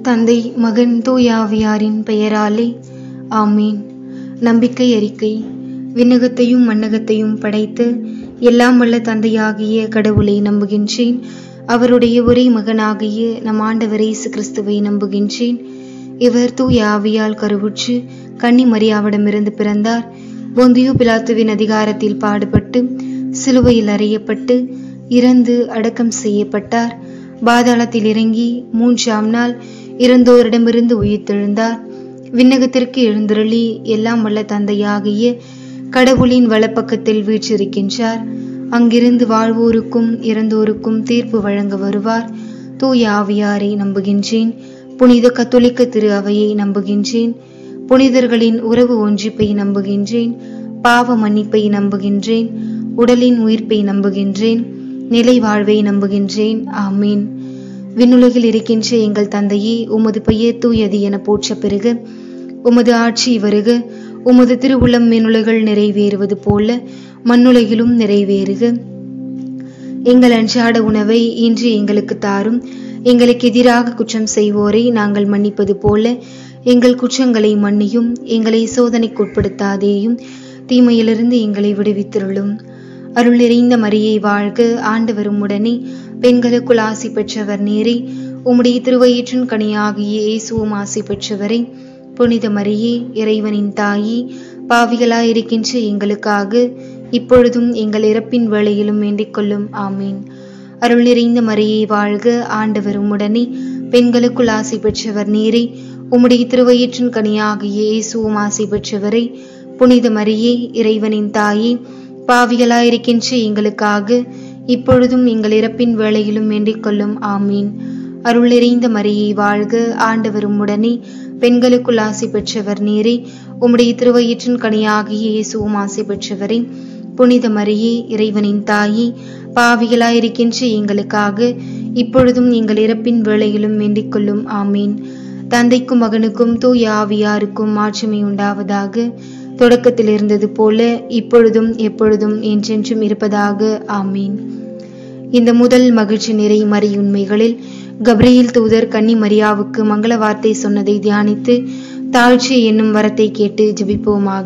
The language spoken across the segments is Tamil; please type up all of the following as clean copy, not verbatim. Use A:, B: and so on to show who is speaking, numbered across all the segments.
A: தந்தை மகன் தூயாவியாரின் பெயராலே ஆமீன். நம்பிக்கை அறிக்கை. விண்ணகத்தையும் மண்ணகத்தையும் படைத்து எல்லாம் வல்ல தந்தையாகிய கடவுளை நம்புகின்றேன். அவருடைய ஒரே மகனாகிய நம் ஆண்டவர் இயேசு கிறிஸ்துவை நம்புகின்றேன். இவர் தூய ஆவியால் கருவுற்று கன்னி மரியாவிடமிருந்து பிறந்தார். பொந்தியு பிலாத்துவின் அதிகாரத்தில் பாடுபட்டு சிலுவையில் அறையப்பட்டு இறந்து அடக்கம் செய்யப்பட்டார். பாதாளத்தில் இறங்கி 3ஆம் நாள் இறந்தோரிடமிருந்து உயிர்த்தெழுந்தார். விண்ணகத்திற்கு எழுந்தருளி எல்லாம் வல்ல தந்தையாகிய கடவுளின் வலப்பக்கத்தில் வீற்றிருக்கின்றார். அங்கிருந்து வாழ்வோருக்கும் இறந்தோருக்கும் தீர்ப்பு வழங்க வருவார். தூய ஆவியாரை நம்புகின்றேன். புனித கத்தோலிக்க திரு அவையை நம்புகின்றேன். புனிதர்களின் உறவு ஒன்றிப்பை நம்புகின்றேன். பாவ மன்னிப்பை நம்புகின்றேன். உடலின் உயிர்ப்பை நம்புகின்றேன். நிலை வாழ்வை நம்புகின்றேன். ஆமீன். விண்ணுலகில் இருக்கின்ற எங்கள் தந்தையே, உமது பெயர் தூயது என போற்ற பெறுக. உமது ஆட்சி வருக. உமது திருவுளம் விண்ணுலகில் நிறைவேறுவது போல மண்ணுலகிலும் நிறைவேறுக. எங்கள் அன்றாட உணவை இன்று எங்களுக்கு தாரும். எங்களுக்கு எதிராக குற்றம் செய்வோரை நாங்கள் மன்னிப்பது போல எங்கள் குற்றங்களை மன்னியும். எங்களை சோதனைக்கு உட்படுத்தாதேயும், தீமையிலிருந்து எங்களை விடுவித்திருளும். அருள் நிறைந்த மரியை வாழ்க. ஆண்டவரும் உடனே பெண்களுக்குள் ஆசி பெற்றவர் நீரே. உம்முடைய திருவயிற்றின் கனியாகிய இயேசுவும் ஆசி பெற்றவரே. புனித மரியே, இறைவனின் தாயே, பாவிகளாயிருக்கின்ற எங்களுக்காக இப்பொழுதும் எங்கள் இறப்பின் வேளையிலும் வேண்டிக் கொள்ளும். ஆமீன். அருள் நிறைந்த மரியை வாழ்க. ஆண்டவரும் உடனே பெண்களுக்குள் ஆசி பெற்றவர் நீரே. உம்முடைய திருவயிற்றின் கனியாகிய இயேசுவும் ஆசி பெற்றவரே. புனித மரியே, இறைவனின் தாயே, பாவிகளாயிருக்கின்ற எங்களுக்காக இப்பொழுதும் எங்கள் இறப்பின் வேளையிலும் வேண்டிக் கொள்ளும். ஆமீன். அருள் நிறைந்த மரியை வாழ்க. ஆண்டவரும் உடனே பெண்களுக்குள் ஆசி பெற்றவர் நீரே. உம்முடைய திருவயிற்றின் கனியாகிய இயேசுவும் ஆசி பெற்றவரே. புனித மரியே, இறைவனின் தாயே, பாவிகளாயிருக்கின்ற எங்களுக்காக இப்பொழுதும் எங்கள் இறப்பின் வேளையிலும் வேண்டிக் கொள்ளும். ஆமீன். தந்தைக்கும் மகனுக்கும் தூய ஆவியாருக்கும் மாட்சிமை உண்டாவதாக. தொடக்கத்தில் இருந்தது போல இப்பொழுதும் எப்பொழுதும் என்றென்றும் இருப்பதாக. ஆமீன். இந்த முதல் மகிழ்ச்சி நிறை மறையுண்மைகளில் கப்ரியேல் தூதர் கன்னி மரியாவுக்கு மங்கள வார்த்தை சொன்னதை தியானித்து தாழ்ச்சி என்னும் வரத்தை கேட்டு ஜெபிப்போமாக.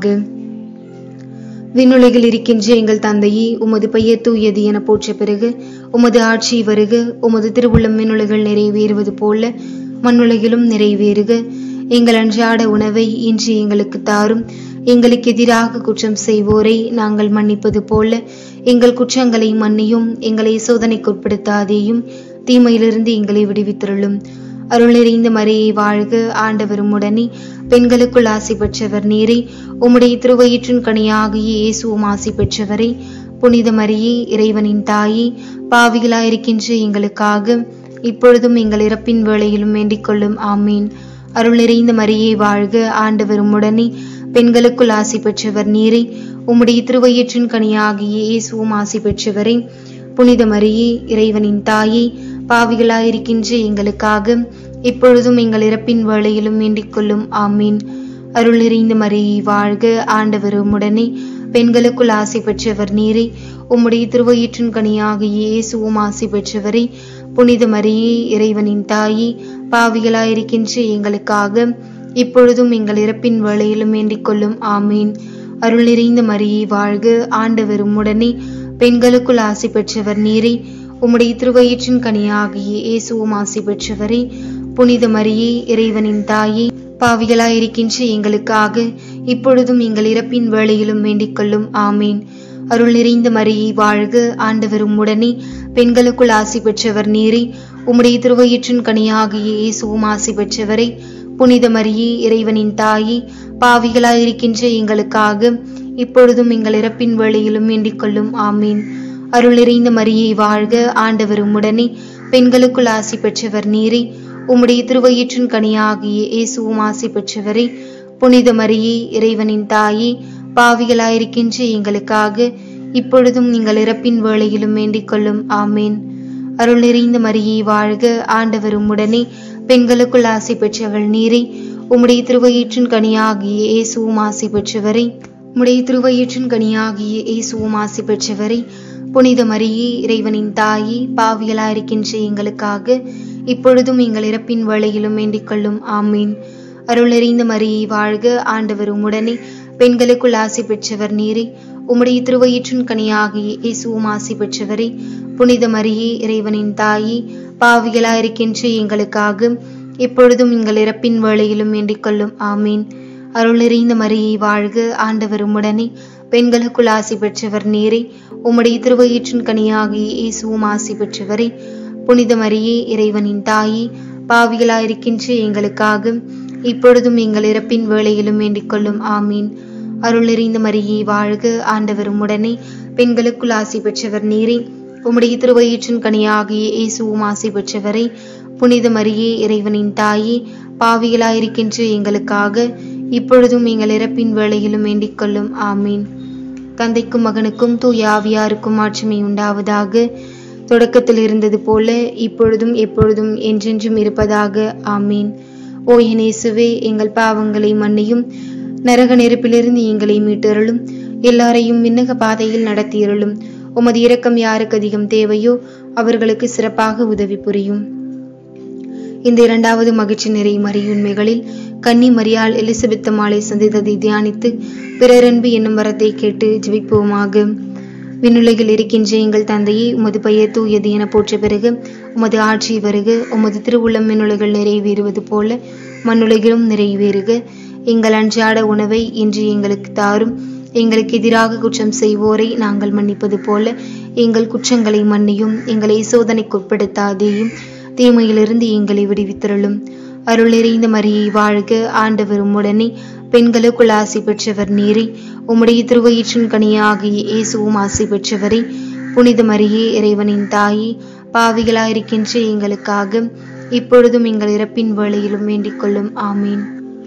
A: விண்ணுலகில் இருக்கின்ற எங்கள் தந்தையே, உமது பெயர் தூயது என போற்ற பிறகு உமது ஆட்சி வருக. உமது திருவுளம் விண்ணுலகில் நிறைவேறுவது போல மண்ணுலகிலும் நிறைவேறுக. எங்கள் அன்றாட உணவை இன்று எங்களுக்கு தாரும். எங்களுக்கு எதிராக குற்றம் செய்வோரை நாங்கள் மன்னிப்பது போல எங்கள் குற்றங்களை மன்னியும். எங்களை சோதனைக்கு உட்படுத்தாதேயும், தீமையிலிருந்து எங்களை விடுவித்திருளும். அருள் நிறைந்த மரியை வாழ்க. ஆண்டவரும் உடனே பெண்களுக்குள் ஆசி பெற்றவர் நீரே. உம்முடைய திருவயிற்றின் கனியாகிய இயேசுவும் ஆசி பெற்றவரே. புனித மரியே, இறைவனின் தாயே, பாவிகளாயிருக்கின்ற எங்களுக்காக இப்பொழுதும் எங்கள் இறப்பின் வேளையிலும் வேண்டிக் கொள்ளும். ஆமீன். அருள் நிறைந்த மரியை வாழ்க. ஆண்டவரும் உடனே பெண்களுக்குள் ஆசி பெற்றவர் நீரே. உம்முடைய திருவயிற்றின் கனியாகிய இயேசுவும் ஆசி பெற்றவரே. புனித மரியே, இறைவனின் தாயே, பாவிகளாயிருக்கின்ற எங்களுக்காக இப்பொழுதும் எங்கள் இறப்பின் வேளையிலும் வேண்டிக் கொள்ளும். ஆமீன். அருள் நிறைந்த மரியை வாழ்க. ஆண்டவரும் உடனே பெண்களுக்குள் ஆசி பெற்றவர் நீரே. உம்முடைய திருவயிற்றின் கனியாகிய இயேசுவும் ஆசி பெற்றவரே. புனித மரியே, இறைவனின் தாயே, பாவிகளாயிருக்கின்ற எங்களுக்காக இப்பொழுதும் எங்கள் இறப்பின் வேளையிலும் வேண்டிக் கொள்ளும். ஆமீன். அருள் நிறைந்த மரியை வாழ்க. ஆண்டவரும் உடனே பெண்களுக்குள் ஆசி பெற்றவர் நீரே. உம்முடைய திருவயிற்றின் கனியாகிய இயேசுவும் ஆசி பெற்றவரே. புனித மரியே, இறைவனின் தாயே, பாவிகளாயிருக்கின்ற எங்களுக்காக இப்பொழுதும் எங்கள் இறப்பின் வேளையிலும் வேண்டிக் கொள்ளும். ஆமீன். அருள் நிறைந்த மரியை வாழ்க. ஆண்டவரும் உடனே பெண்களுக்குள் ஆசி பெற்றவர் நீரே. உம்முடைய திருவயிற்றின் கனியாகிய இயேசுவும் ஆசி பெற்றவரே. புனித மரியே, இறைவனின் தாயே, பாவிகளாயிருக்கின்ற எங்களுக்காக இப்பொழுதும் எங்கள் இறப்பின் வேளையிலும் வேண்டிக் கொள்ளும். ஆமீன். அருள் நிறைந்த மரியை வாழ்க. ஆண்டவரும் உடனே பெண்களுக்குள் ஆசி பெற்றவர் நீரே. உம்முடைய திருவயிற்றின் கனியாகிய இயேசுவும் ஆசி பெற்றவரே. புனித மரியே, இறைவனின் தாயே, பாவிகளாயிருக்கின்ற எங்களுக்காக இப்பொழுதும் எங்கள் இறப்பின் வேளையிலும் வேண்டிக் கொள்ளும். ஆமீன். அருள் நிறைந்த மரியை வாழ்க. ஆண்டவரும் உடனே பெண்களுக்குள் ஆசி பெற்றவள் நீரே. உம்முடைய திருவயிற்றின் கனியாகிய இயேசுவும் ஆசி பெற்றவரே. உம்முடைய திருவயிற்றின் கனியாகிய இயேசுவும் ஆசி பெற்றவரே. புனித மரியே, இறைவனின் தாயே, பாவிகளாயிருக்கின்ற எங்களுக்காக இப்பொழுதும் எங்கள் இறப்பின் வேளையிலும் வேண்டிக் கொள்ளும். ஆமீன். அருள் நிறைந்த மரியே வாழ்க, ஆண்டவர் உம்முடனே, பெண்களுக்குள் ஆசி பெற்றவர் நீரே. உம்முடைய திருவயிற்றின் கனியாகிய இயேசுவும் ஆசி பெற்றவரே. புனித மரியே, இறைவனின் தாயே, பாவிகளாயிருக்கின்ற எங்களுக்காக இப்பொழுதும் எங்கள் இறப்பின் வேளையிலும் வேண்டிக் கொள்ளும். ஆமீன். அருள் நிறைந்த மரியே வாழ்க, ஆண்டவர் உம்முடனே, பெண்களுக்குள் ஆசி பெற்றவர் நீரே. உம்முடைய திருவயிற்றின் கனியாகிய இயேசுவும் ஆசி பெற்றவரே. புனித மரியே, இறைவனின் தாயே, பாவிகளாயிருக்கின்ற எங்களுக்காக இப்பொழுதும் எங்கள் இறப்பின் வேளையிலும் வேண்டிக் கொள்ளும். ஆமீன். அருள் நிறைந்த மரியே வாழ்க, ஆண்டவர் உம்முடனே, பெண்களுக்குள் ஆசி பெற்றவர் நீரே. உம்முடைய திருவயிற்றின் கனியாகிய இயேசுவும் ஆசி பெற்றவரே. புனித மரியே, இறைவனின் தாயே, பாவிகளாயிருக்கின்ற எங்களுக்காக இப்பொழுதும் எங்கள் இறப்பின் வேளையிலும் வேண்டிக் கொள்ளும். ஆமீன். தந்தைக்கும் மகனுக்கும் தூய ஆவியாருக்கும் மாட்சிமை உண்டாவதாக. தொடக்கத்தில் இருந்தது போல இப்பொழுதும் எப்பொழுதும் என்றென்றும் இருப்பதாக. ஆமீன். ஓ என் இயேசுவே, எங்கள் பாவங்களை மன்னியும், நரக நெருப்பிலிருந்து எங்களை மீட்டருளும், எல்லாரையும் விண்ணக பாதையில் நடத்தியருளும். உமது இரக்கம் யாருக்கு அதிகம் தேவையோ அவர்களுக்கு சிறப்பாக உதவி புரியும். இந்த இரண்டாவது மகிழ்ச்சி நிறை மரியுண்மைகளில் கன்னி மரியாள் எலிசபெத் அம்மாளை சந்தித்ததை தியானித்து பிறரன்பு என்னும் வரத்தை கேட்டு ஜெபிப்போமாக. விண்ணுலகில் இருக்கின்ற எங்கள் தந்தையே, உமது பெயர் தூயது என போற்ற பிறகு உமது ஆட்சி வருக. உமது திருவுள்ளம் விண்ணுலகில் நிறைவேறுவது போல மண்ணுலகிலும் நிறைவேறுக. எங்கள் அன்றாட உணவை இன்று எங்களுக்கு தாரும். எங்களுக்கு எதிராக குற்றம் செய்வோரை நாங்கள் மன்னிப்பது போல எங்கள் குற்றங்களை மன்னியும். எங்களை சோதனைக்குட்படுத்தாதேயும், தீமையிலிருந்து எங்களை விடுவித்தருளும். அருள் நிறைந்த மரியே வாழ்க, ஆண்டவர் உம்முடனே, பெண்களுக்குள் ஆசி பெற்றவர் நீரே. உம்முடைய திருவயிற்றின் கனியாகிய இயேசுவும் ஆசி பெற்றவரே. புனித மரியே, இறைவனின் தாயே, பாவிகளாயிருக்கின்ற எங்களுக்காக இப்பொழுதும் எங்கள் இறப்பின் வேளையிலும் வேண்டிக் கொள்ளும். ஆமீன்.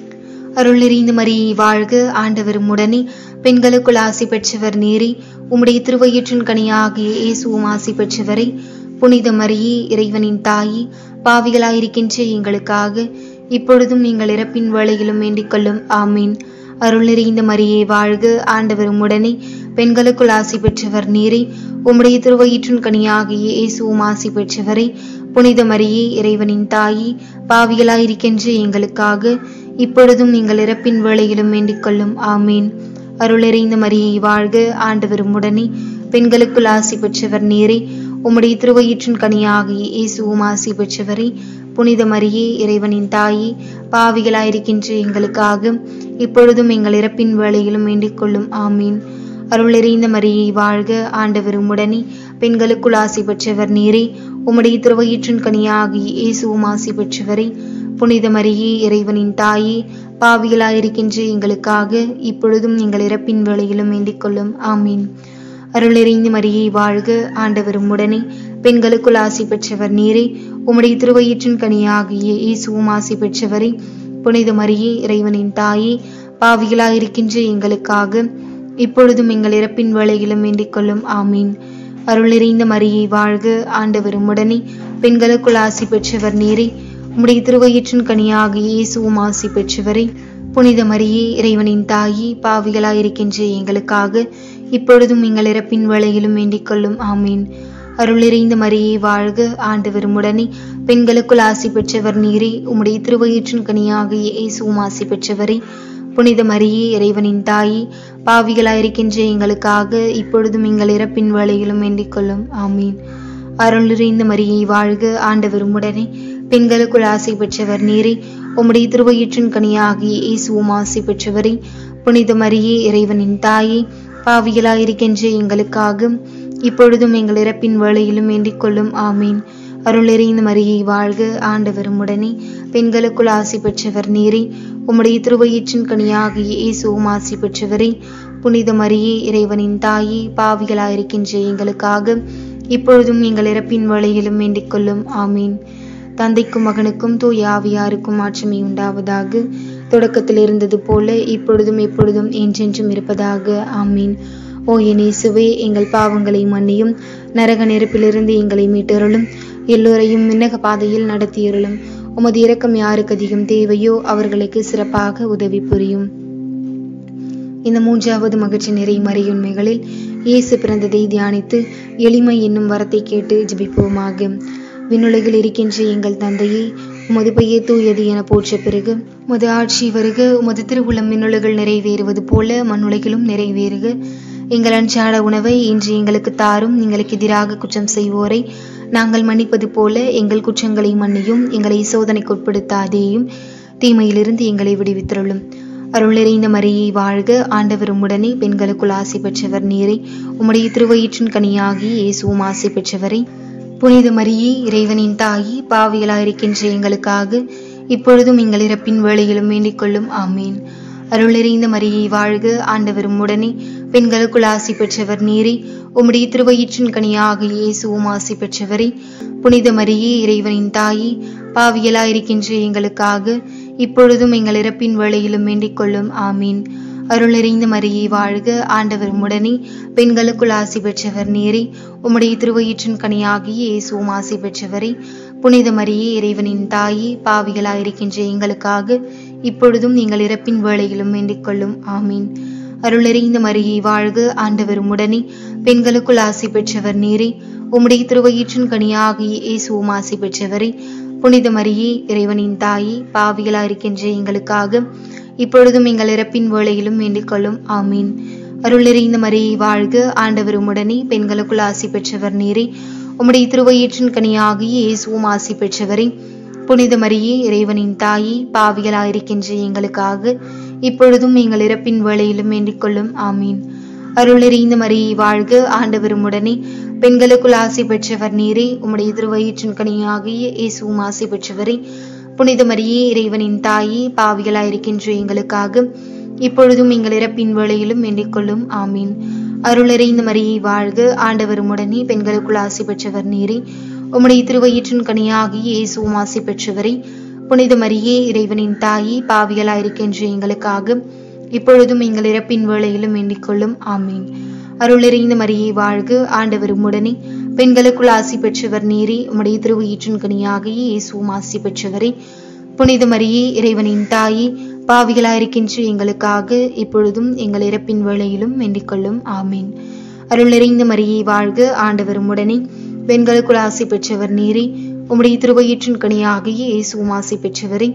A: அருள் நிறைந்த மரியே வாழ்க, ஆண்டவர் உம்முடனே, பெண்களுக்குள் ஆசி பெற்றவர் நீரே. உம்முடைய திருவயிற்றின் கனியாகிய இயேசுவும் ஆசி பெற்றவரே. புனித மரியே, இறைவனின் தாயே, பாவிகளாயிருக்கின்ற எங்களுக்காக இப்பொழுதும் எங்கள் இறப்பின் வேளையிலும் வேண்டிக் கொள்ளும். ஆமீன். அருள் நிறைந்த மரியே வாழ்க, ஆண்டவர் உம்முடனே, பெண்களுக்குள் ஆசி பெற்றவர் நீரே. உம்முடைய திருவயிற்றின் கனியாகிய இயேசுவும் ஆசி பெற்றவரே. புனித மரியே, இறைவனின் தாயே, பாவிகளாயிருக்கின்ற எங்களுக்காக இப்பொழுதும் எங்கள் இறப்பின் வேளையிலும் வேண்டிக் கொள்ளும். ஆமீன். அருள் நிறைந்த மரியே வாழ்க, ஆண்டவர் உம்முடனே, பெண்களுக்குள் ஆசி பெற்றவர் நீரே. உம்முடைய திருவயிற்றின் கனியாகிய இயேசுவும் ஆசி பெற்றவரே. புனித மரியே, இறைவனின் தாயே, பாவிகளாயிருக்கின்ற எங்களுக்காக இப்பொழுதும் எங்கள் இறப்பின் வேளையிலும் வேண்டிக் கொள்ளும். ஆமீன். அருள் நிறைந்த மரியே வாழ்க, ஆண்டவர் உம்முடனே, பெண்களுக்குள் ஆசி பெற்றவர் நீரே. உம்முடைய திருவயிற்றின் கனியாகிய இயேசுவும் ஆசி பெற்றவரே. புனித மரியே, இறைவனின் தாயே, பாவிகளாயிருக்கின்ற எங்களுக்காக இப்பொழுதும் எங்கள் இறப்பின் வேளையிலும் வேண்டிக் கொள்ளும். ஆமீன். அருள் நிறைந்த மரியே வாழ்க, ஆண்டவர் உம்முடனே, பெண்களுக்குள் ஆசி பெற்றவர் நீரே. உம்முடைய திருவயிற்றின் கனியாகிய இயேசுவும் ஆசி பெற்றவரே. புனித மரியே, இறைவனின் தாயே, பாவிகளாயிருக்கின்ற எங்களுக்காக இப்பொழுதும் எங்கள் இறப்பின் வேளையிலும் வேண்டிக் கொள்ளும். ஆமீன். அருள் நிறைந்த மரியே வாழ்க, ஆண்டவர் உம்முடனே, பெண்களுக்குள் ஆசி பெற்றவர் நீரே. உம்முடைய திருவயிற்றின் கனியாகிய இயேசுவும் ஆசி பெற்றவரே. புனித மரியே, இறைவனின் தாயே, பாவிகளாயிருக்கின்ற எங்களுக்காக இப்பொழுதும் எங்கள் இறப்பின் வேளையிலும் வேண்டிக் கொள்ளும். ஆமீன். அருள் நிறைந்த மரியே வாழ்க, ஆண்டவர் உம்முடனே, பெண்களுக்குள் ஆசி பெற்றவர் நீரே. உம்முடைய திருவயிற்றின் கனியாகிய இயேசுவும் ஆசி பெற்றவரே. புனித மரியே, இறைவனின் தாயே, பாவிகளாயிருக்கின்ற எங்களுக்காக இப்பொழுதும் எங்கள் இறப்பின் வேளையிலும் வேண்டிக் கொள்ளும். ஆமீன். அருள் நிறைந்த மரியே வாழ்க, ஆண்டவர் உம்முடனே, பெண்களுக்குள் ஆசி பெற்றவர் நீரே. உம்முடைய திருவயிற்றின் கனியாகிய இயேசுவும் ஆசி பெற்றவரே. புனித மரியே, இறைவனின் தாயே, பாவிகளாயிருக்கின்ற எங்களுக்காக இப்பொழுதும் எங்கள் இறப்பின் வேளையிலும் வேண்டிக் கொள்ளும். ஆமீன். அருள் நிறைந்த மரியே வாழ்க, ஆண்டவர் உம்முடனே, பெண்களுக்குள் ஆசி பெற்றவர் நீரே. உம்முடைய திருவயிற்றின் கனியாகிய இயேசுவும் ஆசி பெற்றவரே. புனித மரியே, இறைவனின் தாயே, பாவிகளாயிருக்கின்ற எங்களுக்காக இப்பொழுதும் எங்கள் இறப்பின் வேளையிலும் வேண்டிக் கொள்ளும். ஆமீன். தந்தைக்கும் மகனுக்கும் தூய ஆவியாருக்கும் மாட்சிமை உண்டாவதாக. தொடக்கத்தில் இருந்தது போல இப்பொழுதும் எப்பொழுதும் என்றென்றும் இருப்பதாக. ஆமீன். ஓ என் இயேசுவே, எங்கள் பாவங்களை மன்னியும், நரக நெருப்பிலிருந்து எங்களை மீட்டருளும், எல்லோரையும் விண்ணக பாதையில் நடத்தியருளும். உமது இரக்கம் யாருக்கு அதிகம் தேவையோ அவர்களுக்கு சிறப்பாக உதவி புரியும். இந்த மூன்றாவது மகிழ்ச்சி நிறை மறையுண்மைகளில் இயேசு பிறந்ததை தியானித்து எளிமை என்னும் வரத்தை கேட்டு ஜெபிப்போமாக. விண்ணுலகில் இருக்கின்ற எங்கள் தந்தையே, உமது பெயர் தூயது என போற்ற பிறகு உமது ஆட்சி வருக. உமது திருவுளம் விண்ணுலகில் நிறைவேறுவது போல மண்ணுலகிலும் நிறைவேறுக. எங்கள் அன்றாட உணவை இன்று எங்களுக்கு தாரும். எங்களுக்கு எதிராக குற்றம் செய்வோரை நாங்கள் மன்னிப்பது போல எங்கள் குற்றங்களை மன்னியும். எங்களை சோதனைக்கு உட்படுத்தாதேயும், தீமையிலிருந்து எங்களை விடுவித்தருளும். அருள் நிறைந்த மரியே வாழ்க, ஆண்டவர் உம்முடனே, பெண்களுக்குள் ஆசி பெற்றவர் நீரே. உம்முடைய திருவயிற்றின் கனியாகி இயேசுவும் ஆசி பெற்றவரே. புனித மரியே, இறைவனின் தாயி, பாவிகளாயிருக்கின்ற எங்களுக்காக இப்பொழுதும் எங்கள் இறப்பின் வேளையிலும் வேண்டிக் கொள்ளும். ஆமீன். அருள் நிறைந்த மரியே வாழ்க, ஆண்டவர் உம்முடனே, பெண்களுக்குள் ஆசி பெற்றவர் நீரே. உம்முடைய திருவயிற்றின் கனியாக இயேசுவும் ஆசி பெற்றவரே. புனித மரியே, இறைவனின் தாயி, பாவிகளாயிருக்கின்ற எங்களுக்காக இப்பொழுதும் எங்கள் இறப்பின் வேளையிலும் வேண்டிக் கொள்ளும். ஆமீன். அருள் நிறைந்த மரியே வாழ்க, ஆண்டவர் உம்முடனே, பெண்களுக்குள் ஆசி பெற்றவர் நீரே. உம்முடைய திருவயிற்றின் கனியாகிய இயேசுவும் ஆசி பெற்றவரே. புனித மரியே, இறைவனின் தாயி, பாவிகளாயிருக்கின்ற எங்களுக்காக இப்பொழுதும் எங்கள் இறப்பின் வேளையிலும் வேண்டிக் கொள்ளும். ஆமீன். அருள் நிறைந்த மரியே வாழ்க, ஆண்டவர் உம்முடனே, பெண்களுக்குள் ஆசி பெற்றவர் நீரே. உம்முடைய திருவயிற்றின் கனியாகிய இயேசுவும் ஆசி பெற்றவரே. புனித மரியே, இறைவனின் தாயி, பாவிகளாயிருக்கின்ற எங்களுக்காக இப்பொழுதும் எங்கள் இறப்பின் வேளையிலும் வேண்டிக் கொள்ளும். ஆமீன். அருள் நிறைந்த மரியே வாழ்க, ஆண்டவர் உம்முடனே, பெண்களுக்குள் ஆசி பெற்றவர் நீரே. உம்முடைய திருவயிற்றின் கனியாகிய இயேசுவும் ஆசி பெற்றவரே. புனித மரியே, இறைவனின் தாயி, பாவிகளாயிருக்கின்ற எங்களுக்காக இப்பொழுதும் எங்கள் இறப்பின் வேளையிலும் வேண்டிக் கொள்ளும். ஆமீன். அருள் நிறைந்த மரியே வாழ்க, ஆண்டவர் உம்முடனே, பெண்களுக்குள் ஆசி பெற்றவர் நீரே. உம்முடைய திருவயிற்றின் கனியாகிய இயேசுவும் ஆசி பெற்றவரே. புனித மரியே, இறைவனின் தாயி, பாவிகளாயிருக்கின்ற எங்களுக்காக இப்பொழுதும் எங்கள் இறப்பின் வேளையிலும் வேண்டிக் கொள்ளும். ஆமீன். அருள் நிறைந்த மரியே வாழ்க, ஆண்டவர் உம்முடனே, பெண்களுக்குள் ஆசி பெற்றவர் நீரே. உம்முடைய திருவயிற்றின் கனியாகிய இயேசுவும் ஆசி பெற்றவரே. புனித மரியே, இறைவனின் தாயி, பாவிகளாயிருக்கின்ற எங்களுக்காக இப்பொழுதும் எங்கள் இறப்பின் வேளையிலும் வேண்டிக் கொள்ளும். ஆமீன். அருள் நிறைந்த மரியே வாழ்க, ஆண்டவர் உம்முடனே, பெண்களுக்குள் ஆசி பெற்றவர் நீரே. உம்முடைய திருவயிற்றின் கனியாகிய இயேசுவும் ஆசி பெற்றவரே. புனித மரியே, இறைவனின் தாயி, பாவிகளாயிருக்கின்ற எங்களுக்காக இப்பொழுதும் எங்கள் இறப்பின் வேளையிலும் வேண்டிக் கொள்ளும். ஆமீன். அருள் நிறைந்த மரியே வாழ்க, ஆண்டவர் உம்முடனே, பெண்களுக்குள் ஆசி பெற்றவர் நீரே. உம்முடைய திருவயிற்றின் கனியாகிய இயேசுவும் ஆசி பெற்றவரே.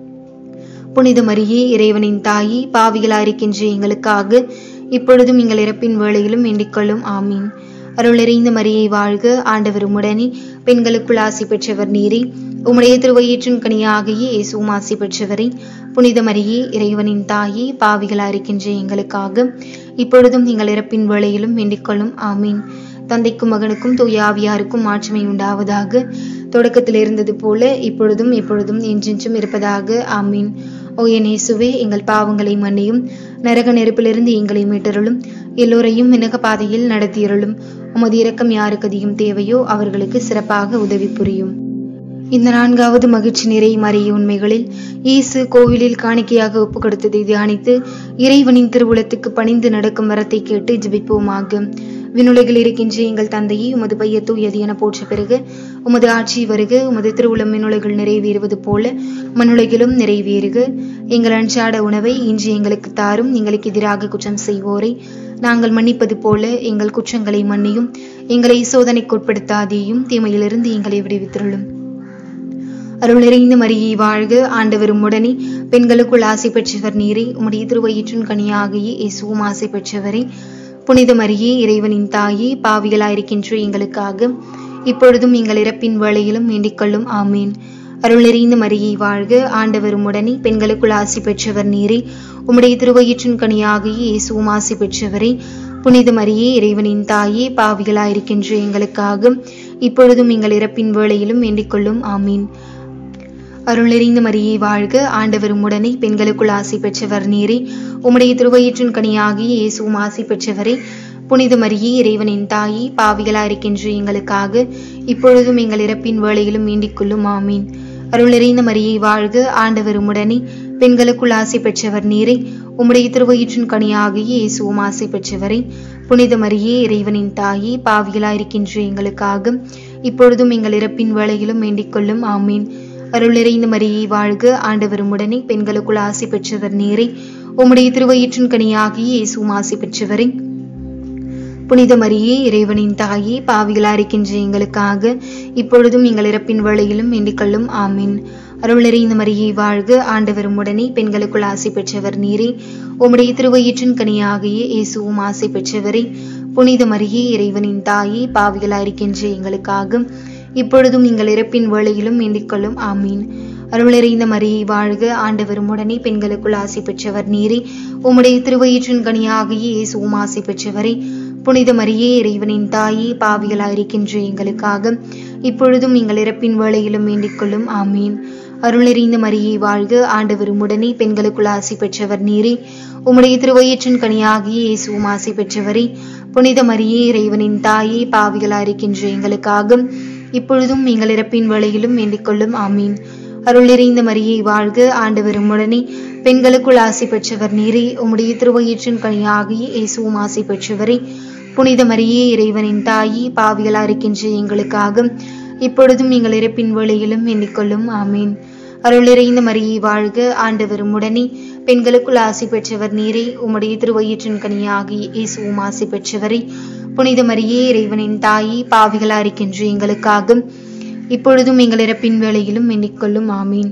A: புனித மரியே, இறைவனின் தாயி, பாவிகளாயிருக்கின்ற எங்களுக்காக இப்பொழுதும் எங்கள் இறப்பின் வேளையிலும் வேண்டிக் கொள்ளும். ஆமீன். அருள் நிறைந்த மரியே வாழ்க, ஆண்டவர் உம்முடனே, பெண்களுக்குள் ஆசி பெற்றவர் நீரே. உம்முடைய திருவயிற்றின் கனியாகிய இயேசுவும் ஆசி பெற்றவரே. புனித மரியே, இறைவனின் தாயி, பாவிகளாயிருக்கின்ற எங்களுக்காக இப்பொழுதும் எங்கள் இறப்பின் வேளையிலும் வேண்டிக் கொள்ளும். ஆமீன். தந்தைக்கும் மகனுக்கும் தூய ஆவியாருக்கும் மாட்சிமை உண்டாவதாக. தொடக்கத்தில் இருந்தது போல இப்பொழுதும் எப்பொழுதும் என்றென்றும் இருப்பதாக. ஆமீன். ஓ என் இயேசுவே, எங்கள் பாவங்களை மன்னியும், நரக நெருப்பிலிருந்து எங்களை மீட்டருளும், எல்லோரையும் விண்ணக பாதையில் நடத்தியருளும். உமது இரக்கம் யாருக்கு அதிகம் தேவையோ அவர்களுக்கு சிறப்பாக உதவி புரியும். இந்த 4வது மகிழ்ச்சி நிறை மறை உண்மைகளில் இயேசு கோவிலில் காணிக்கையாக ஒப்பு கொடுத்ததை தியானித்து இறைவனின் திருவுளத்துக்கு பணிந்து நடக்கும் வரத்தை கேட்டு ஜெபிப்போமாக. விண்ணுலகில் இருக்கின்ற எங்கள் தந்தையே, உமது பெயர் தூயது என போற்ற பிறகு உமது ஆட்சி வருக. உமது திருவுளம் விண்ணுலகில் நிறைவேறுவது போல மண்ணுலகிலும் நிறைவேறுக. எங்கள் அன்றாட உணவை இன்று எங்களுக்கு தாரும். எங்களுக்கு எதிராக குற்றம் செய்வோரை நாங்கள் மன்னிப்பது போல எங்கள் குற்றங்களை மன்னியும். எங்களை சோதனைக்கு உட்படுத்தாதேயும், தீமையிலிருந்து எங்களை விடுவித்தருளும். அருள் நிறைந்த மரியே வாழ்க, ஆண்டவர் உம்முடனே, பெண்களுக்குள் ஆசி பெற்றவர் நீரே. உம்முடைய திருவயிற்றின் கனியாகிய இயேசுவும் ஆசி பெற்றவரே. புனித மரியே, இறைவனின் தாயே, பாவிகளாயிருக்கின்ற எங்களுக்காக இப்பொழுதும் எங்கள் இறப்பின் வேளையிலும் வேண்டிக் கொள்ளும். ஆமீன். அருள் நிறைந்த மரியே வாழ்க, ஆண்டவர் உம்முடனே, பெண்களுக்குள் ஆசி பெற்றவர் நீரே. உம்முடைய திருவயிற்றின் கனியாகிய இயேசுவும் ஆசி பெற்றவரே. புனித மரியே, இறைவனின் தாயே, பாவிகளாயிருக்கின்ற எங்களுக்காக இப்பொழுதும் எங்கள் இறப்பின் வேளையிலும் வேண்டிக் கொள்ளும். ஆமீன். அருள் நிறைந்த மரியே வாழ்க, ஆண்டவர் உம்முடனே, பெண்களுக்குள் ஆசி பெற்றவர் நீரே. உம்முடைய திருவயிற்றின் கனியாகிய இயேசுவும் ஆசி பெற்றவரே. புனித மரியே, இறைவனின் தாயே, பாவிகளாயிருக்கின்ற எங்களுக்காக இப்பொழுதும் எங்கள் இறப்பின் வேளையிலும் வேண்டிக் கொள்ளும். ஆமீன். அருள் நிறைந்த மரியே வாழ்க, ஆண்டவர் உம்முடனே, பெண்களுக்குள் ஆசி பெற்றவர் நீரே. உம்முடைய திருவயிற்றின் கனியாகிய இயேசுவும் ஆசி பெற்றவரே. புனித மரியே, இறைவனின் தாயே, பாவிகளாயிருக்கின்ற எங்களுக்காக இப்பொழுதும் எங்கள் இறப்பின் வேளையிலும் வேண்டிக் கொள்ளும். ஆமீன். அருள் நிறைந்த மரியே வாழ்க, ஆண்டவர் உம்முடனே, பெண்களுக்குள் ஆசி பெற்றவர் நீரே. உம்முடைய திருவயிற்றின் கனியாகிய இயேசுவும் ஆசி பெற்றவரே. புனித மரியே இறைவனின் தாயே, பாவிகளாய் இருக்கின்ற எங்களுக்காக இப்பொழுதும் எங்கள் இறப்பின் வேளையிலும் வேண்டிக்கொள்ளும். ஆமீன். அருள் நிறைந்த மரியே வாழ்க, ஆண்டவர் உம்முடனே, பெண்களுக்குள் ஆசி பெற்றவர் நீரே. உம்முடைய திருவயிற்றின் கனியாகிய இயேசுவும் ஆசி பெற்றவரே. புனித மரியே இறைவனின் தாயே, பாவிகளாய் இருக்கின்ற எங்களுக்காக இப்பொழுதும் எங்கள் இறப்பின் வேளையிலும் வேண்டிக்கொள்ளும். ஆமீன். அருள் நிறைந்த மரியே வாழ்க, ஆண்டவர் உம்முடனே, பெண்களுக்குள் ஆசி பெற்றவர் நீரே. உம்முடைய திருவயிற்றின் கனியாகிய இயேசுவும் ஆசி பெற்றவரே. புனித மரியே இறைவனின் தாயே, பாவிகளாய் இருக்கின்ற எங்களுக்காக இப்பொழுதும் எங்கள் இறப்பின் வேளையிலும் வேண்டிக்கொள்ளும். ஆமீன். அருள் நிறைந்த மரியே வாழ்க, ஆண்டவர் உம்முடனே, பெண்களுக்குள் ஆசி பெற்றவர் நீரே. உம்முடைய திருவயிற்றின் கனியாகிய இயேசுவும் ஆசி பெற்றவரே. புனித மரியே இறைவனின் தாயே, பாவிகளாய் இருக்கின்ற எங்களுக்காக இப்பொழுதும் எங்கள் இறப்பின் வேளையிலும் வேண்டிக்கொள்ளும். ஆமீன். அருள் நிறைந்த மரியே வாழ்க, ஆண்டவர் உம்முடனே, பெண்களுக்குள் ஆசி பெற்றவர் நீரே. உம்முடைய திருவயிற்றின் கனியாகிய இயேசுவும் ஆசி பெற்றவரே. புனித மரியே இறைவனின் தாயே, பாவிகளாய் இருக்கின்ற எங்களுக்காக இப்பொழுதும் எங்கள் இறப்பின் வேளையிலும் வேண்டிக்கொள்ளும். ஆமீன். அருள் நிறைந்த மரியே வாழ்க, ஆண்டவர் உம்முடனே, பெண்களுக்குள் ஆசி பெற்றவர் நீரே. உம்முடைய திருவயிற்றின் கனியாகிய இயேசுவும் ஆசி பெற்றவரே. புனித மரியே இறைவனின் தாயே, பாவிகளாய் இருக்கின்ற எங்களுக்காக இப்பொழுதும் எங்கள் இறப்பின் வேளையிலும் வேண்டிக்கொள்ளும். ஆமீன்.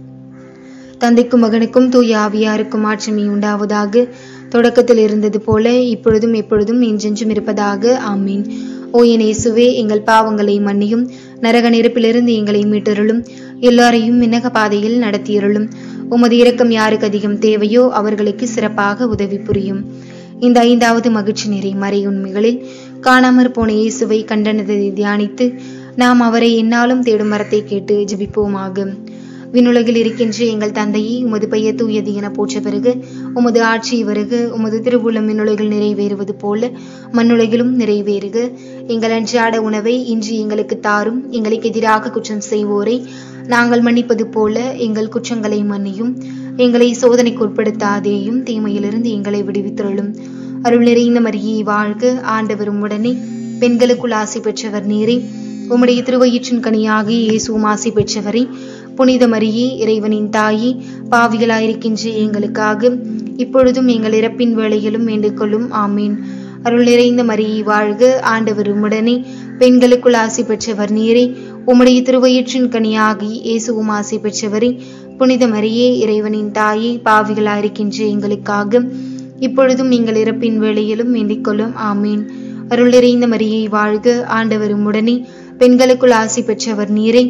A: தந்தைக்கும் மகனுக்கும் தூய ஆவியாருக்கும் ஆட்சிமை உண்டாவதாக. தொடக்கத்தில் இருந்தது போல இப்பொழுதும் எப்பொழுதும் என்றென்றும் இருப்பதாக. ஆமீன். ஓ என் இயேசுவே, எங்கள் பாவங்களை மன்னியும், நரக நெருப்பிலிருந்து எங்களை மீட்டருளும், எல்லாரையும் விண்ணக பாதையில் நடத்தியருளும். உமது இரக்கம் யாருக்கு அதிகம் தேவையோ அவர்களுக்கு சிறப்பாக உதவி புரியும். இந்த 5வது மகிழ்ச்சி நிறை மறை உண்மைகளில் காணாமற் போன இயேசுவை கண்டனதை தியானித்து நாம் அவரை எந்நாளும் தேடும் வரத்தை கேட்டு ஜெபிப்போமாக. விண்ணுலகில் இருக்கின்ற எங்கள் தந்தையே, உமது பெயர் தூயது என போற்ற பிறகு, உமது ஆட்சி வருக, உமது திருவுளம் விண்ணுலகில் நிறைவேறுவது போல மண்ணுலகிலும் நிறைவேறுக. எங்கள் அன்றாட உணவை இன்று எங்களுக்கு தாரும். எங்களுக்கு எதிராக குற்றம் செய்வோரை நாங்கள் மன்னிப்பது போல எங்கள் குற்றங்களை மன்னியும். எங்களை சோதனைக்கு உட்படுத்தாதேயும், தீமையிலிருந்து எங்களை விடுவித்தருளும். அருள் நிறைந்த மரியே வாழ்க, ஆண்டவர் உம்முடனே, பெண்களுக்குள் ஆசி பெற்றவர் நீரே. உம்முடைய திருவயிற்றின் கனியாகிய இயேசுவும் ஆசி பெற்றவரே. புனித மரியே இறைவனின் தாயே, பாவிகளாயிருக்கின்ற எங்களுக்காக இப்பொழுதும் எங்கள் இறப்பின் வேளையிலும் வேண்டிக்கொள்ளும். ஆமீன். அருள் நிறைந்த மரியே வாழ்க, ஆண்டவர் உம்முடனே, பெண்களுக்குள் ஆசி பெற்றவர் நீரே. உம்முடைய திருவயிற்றின் கனியாகி இயேசுவும் ஆசி பெற்றவரே. புனித மரியே இறைவனின் தாயே, பாவிகளாயிருக்கின்ற எங்களுக்காக இப்பொழுதும் எங்கள் இறப்பின் வேளையிலும் வேண்டிக்கொள்ளும். ஆமீன். அருள் நிறைந்த மரியே வாழ்க, ஆண்டவர் உம்முடனே, பெண்களுக்குள் ஆசி பெற்றவர் நீரே.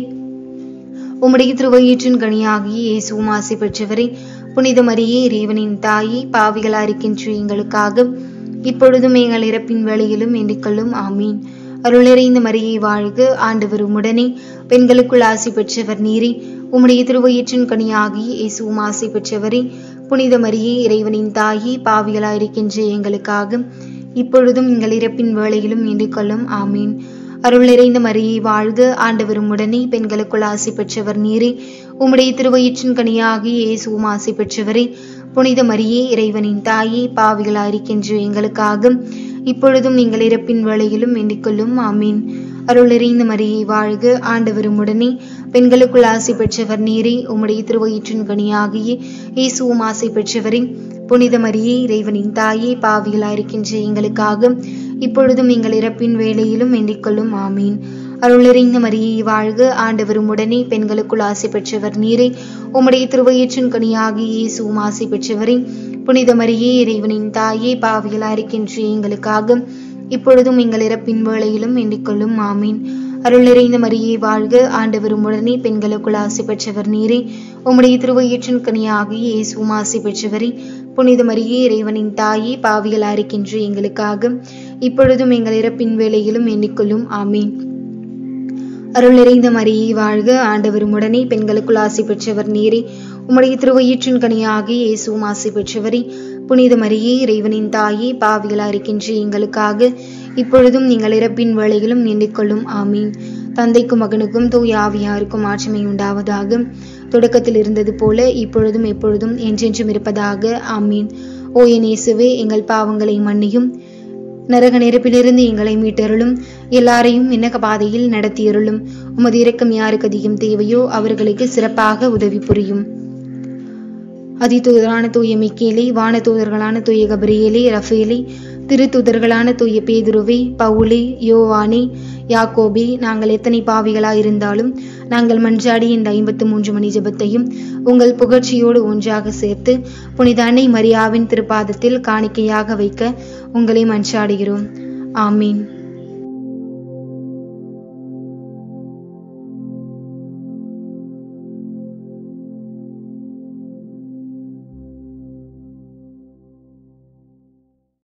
A: உம்முடைய திருவயிற்றின் கனியாகி இயேசுவும் ஆசி பெற்றவரே. புனித மரியே இறைவனின் தாயே, பாவிகளாயிருக்கின்ற எங்களுக்காக இப்பொழுதும் எங்கள் இறப்பின் வேளையிலும் வேண்டிக்கொள்ளும். ஆமீன். அருள் நிறைந்த மரியே வாழ்க, ஆண்டவர் உம்முடனே, பெண்களுக்குள் ஆசி பெற்றவர் நீரே. உம்முடைய திருவயிற்றின் கனியாகி இயேசுவும் ஆசி பெற்றவரே. புனித மரியே இறைவனின் தாயே, பாவிகளாயிருக்கின்ற எங்களுக்காக இப்பொழுதும் எங்கள் இறப்பின் வேளையிலும் வேண்டிக்கொள்ளும். ஆமீன். அருள் நிறைந்த மரியே வாழ்க, ஆண்டவர் உம்முடனே, பெண்களுக்குள் ஆசி பெற்றவர் நீரே. உம்முடைய திருவயிற்றின் கனியாகி இயேசுவும் ஆசி பெற்றவரே. புனித மரியே இறைவனின் தாயே, பாவிகளாயிருக்கின்ற எங்களுக்காக இப்பொழுதும் எங்கள் இறப்பின் வேளையிலும் வேண்டிக்கொள்ளும். ஆமீன். அருள் நிறைந்த மரியே வாழ்க, ஆண்டவர் உம்முடனே, பெண்களுக்குள் ஆசி பெற்றவர் நீரே. உம்முடைய திருவயிற்றின் கனியாகிய இயேசுவும் ஆசி பெற்றவரே. புனித மரியே இறைவனின் தாயே, பாவிகளாயிருக்கின்ற எங்களுக்காக இப்பொழுதும் எங்கள் இறப்பின் வேளையிலும் வேண்டிக்கொள்ளும். ஆமீன். அருள் நிறைந்த மரியே வாழ்க, ஆண்டவர் உம்முடனே, பெண்களுக்குள் ஆசி பெற்றவர் நீரே. உம்முடைய திருவயிற்றின் கனியாகி இயேசுவும் ஆசி பெற்றவரே. புனித மரியே இறைவனின் தாயே, பாவிகளாயிருக்கின்ற எங்களுக்காக இப்பொழுதும் எங்கள் இறப்பின் வேளையிலும் வேண்டிக்கொள்ளும். ஆமீன். அருள் நிறைந்த மரியே வாழ்க, ஆண்டவர் உம்முடனே, பெண்களுக்குள் ஆசி பெற்றவர் நீரே. உம்முடைய திருவயிற்றின் கனியாகி இயேசுவும் ஆசி பெற்றவரே. புனித மரியே இறைவனின் தாயே, பாவிகளாயிருக்கின்ற எங்களுக்காக இப்பொழுதும் எங்கள் இறப்பின் வேளையிலும் வேண்டிக்கொள்ளும். ஆமீன். அருள் நிறைந்த மரியே வாழ்க, ஆண்டவர் உம்முடனே, பெண்களுக்குள் ஆசி பெற்றவர் நீரே. உம்முடைய திருவயிற்றின் கனியாகி இயேசுவும் ஆசி பெற்றவரே. புனித மரியே இறைவனின் தாயே, பாவிகளாயிருக்கின்ற எங்களுக்காக இப்பொழுதும் எங்கள் இறப்பின் வேளையிலும் வேண்டிக்கொள்ளும். ஆமீன். தந்தைக்கும் மகனுக்கும் தூய ஆவியாருக்கும் ஆட்சிமை உண்டாவதாக. தொடக்கத்தில் இருந்தது போல இப்பொழுதும் எப்பொழுதும் என்றென்றும் இருப்பதாக. ஆமீன். ஓ என் இயேசுவே, எங்கள் பாவங்களை மன்னியும், நரக நெருப்பிலிருந்து எங்களை மீட்டருளும், எல்லாரையும் விண்ணக பாதையில் நடத்தியருளும். உமது இரக்கம் யாருக்கு அதிகம் தேவையோ அவர்களுக்கு சிறப்பாக உதவி புரியும். அதிதூதரான தூய மிக்கேலே, வான தூதர்களான தூய கபிரியேலே, ரஃபேலே, திருத்துதர்களான தூய பேதுருவே, பவுலே, யோவானே, யாக்கோபே, நாங்கள் எத்தனை பாவிகளாயிருந்தாலும் நாங்கள் மன்றாடி இந்த 53 மணி ஜெபத்தையும் உங்கள் புகழ்ச்சியோடு ஒன்றாக சேர்த்து புனித அன்னை மரியாவின் திருப்பாதத்தில் காணிக்கையாக வைக்க உங்களை மன்றாடுகிறோம். ஆமீன்.